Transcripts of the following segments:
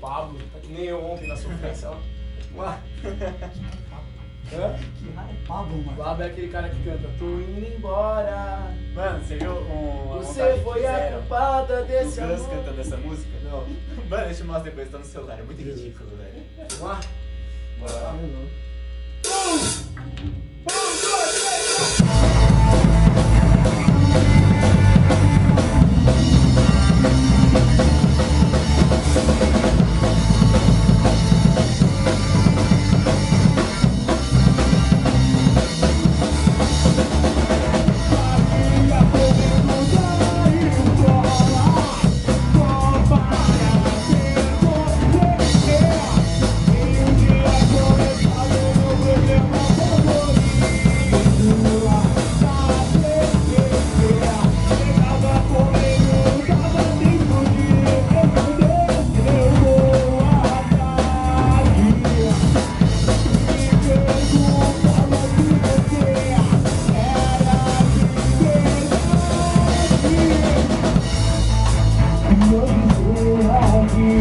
Pablo, tá que nem eu ontem na sofrência, ó. Hã? Que raio é Pablo, mano? Pablo é aquele cara que canta Tô indo embora. Mano, você viu Você foi a culpada desse amor? amor. Cantando essa música? Não. Mano, eu te mostro depois, tá no celular, é muito ridículo, velho. Vamos lá? Bora lá.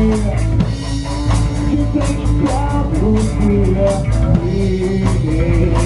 Yeah.